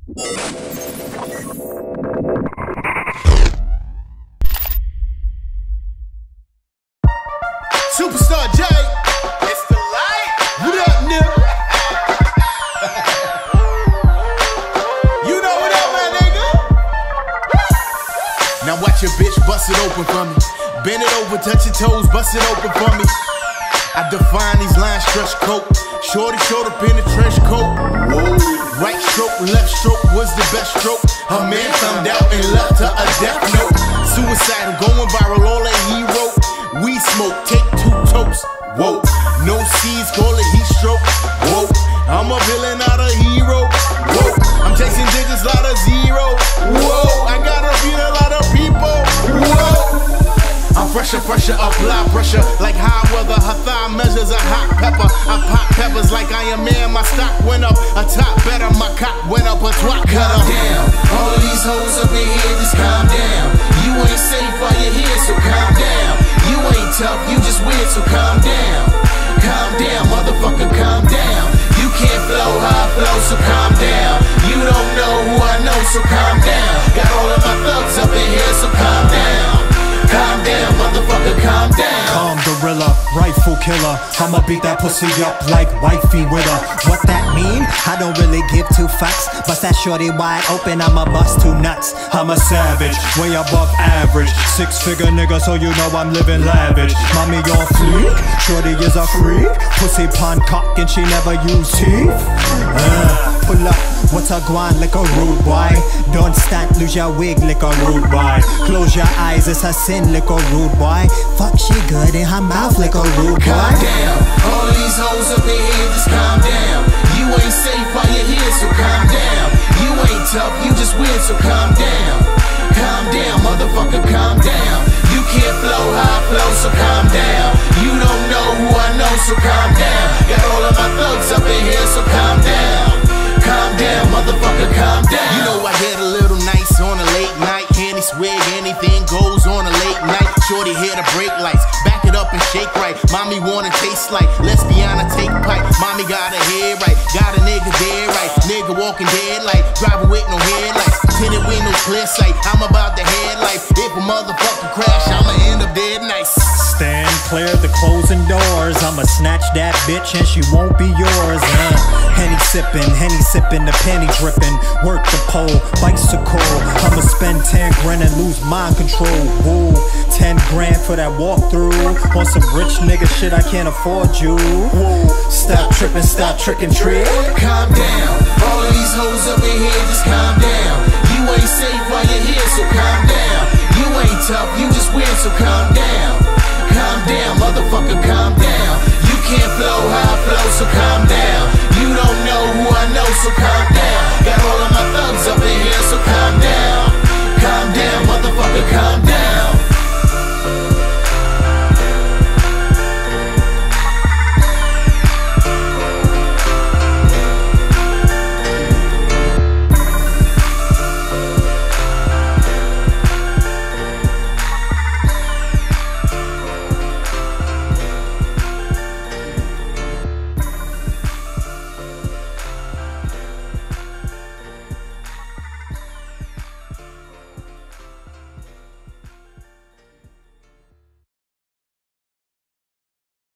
Superstar J, it's the light. What up, nigga? You know what up, my nigga? Now watch your bitch bust it open for me. Bend it over, touch your toes, bust it open for me. I define these lines, stretch coat. Shorty showed up in a trench coat. Whoa. Right stroke, left stroke was the best stroke. Her man thumbed out and left her a death note. Suicide, I'm going viral, all that he wrote. We smoke, take 2 totes. Whoa. No C's, call it heat stroke. Whoa. I'm a villain, not a hero. Whoa. I'm chasing digits, lot of zero. Whoa. I gotta beat a lot of people. Whoa. I'm fresher, apply pressure like high weather. Her thigh measures a hot pepper. I pop peppers like Iron Man. My stock went up, a top better. My cock went up, a twat cutter. Calm down, all of these hoes up in here, just calm down. You ain't safe while you're here, so calm down. You ain't tough, you just weird, so calm down. Calm down, motherfucker, calm down. You can't flow how I flow, so calm down. You don't know who I know, so calm down. Got all of my thugs up in here, so calm down. Calm down, motherfucker, calm down. Calm gorilla, rifle killer. I'ma beat that pussy up like wifey with her. What that mean? I don't really give 2 fucks. Bust that shorty wide open, I'ma bust 2 nuts. I'm a savage, way above average. 6-figure nigga, so you know I'm living lavish. Mommy on fleek, shorty is a freak. Pussy pond cock and she never use teeth. Pull up, what's a guan like a rude boy? Don't stand, lose your wig like a rude boy. Close your eyes, it's a sin like a rude boy. Fuck, she good in her mouth like a rude boy. Calm down, all of these hoes up in here, just calm down. You ain't safe while you're here, so calm down. You ain't tough, you just weird, so calm down. Calm down, motherfucker, calm down. You can't flow how I flow, so calm down. You don't know who I know, so calm down. Got all of my thugs up in here, so calm down. Calm down, motherfucker, calm down. You know I get a little nice on a late night. Handy swig, anything goes on a late night. Shorty hit the brake lights, back it up and shake right. Mommy wanna taste like lesbiana, take pipe. Mommy got her head right, got a nigga dead right. Nigga walking dead like driving with no headlights. Tinted windows, clear sight, I'm about the headlight. If a motherfucker crash, I'ma end up dead nice. Stand clear of the closing doors. I'ma snatch that bitch and she won't be yours. Henny sipping, the penny dripping. Work the pole, bicycle. I'ma spend 10 grand and lose mind control. Woo, 10 grand for that walkthrough. On some rich nigga shit, I can't afford you. Woo, stop tripping, stop tricking, trick. Calm down, all of these hoes up in here, just calm down. You ain't safe while you're here, so calm down. You ain't tough, you just weird, so calm down. Calm down, motherfucker, calm down. You can't flow how I flow, so calm down. You don't know